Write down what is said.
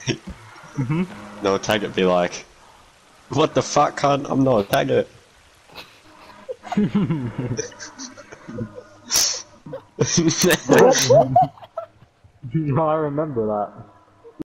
No, Taggart be like, what the fuck, cunt? I'm not a Taggart. No, I remember that.